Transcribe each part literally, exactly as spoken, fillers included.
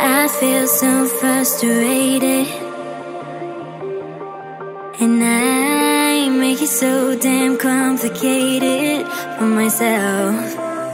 I feel so frustrated, and I make it so damn complicated for myself.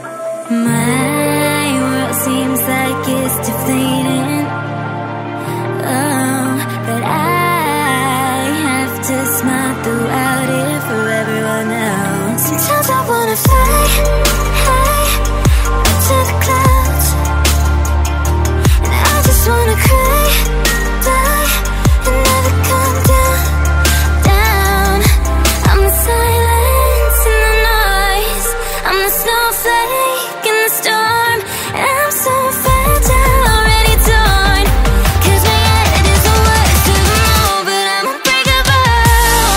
My world seems like it's deflating. Oh, but I have to smile throughout it for everyone else. Sometimes I wanna fly high up to the clouds, and I just wanna cry, die, and never come down, down. I'm the silence and the noise, I'm the snowflake in the storm, and I'm so fragile, already torn. Cause my head is the worst of them all, but I'm unbreakable.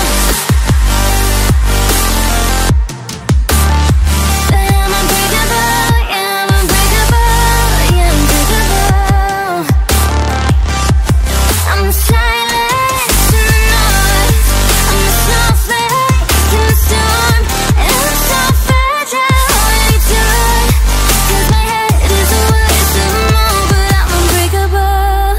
But I'm unbreakable, yeah, I'm unbreakable, yeah, unbreakable. I'm the silence and the noise, I'm the snowflake in the storm, and I'm so fragile, already torn. Cause my head is the worst of them all, but I'm unbreakable.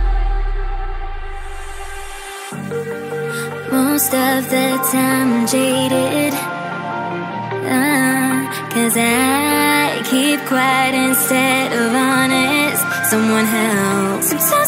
Most of the time I'm jaded, uh, cause I keep quiet instead of honest. Someone help. Sometimes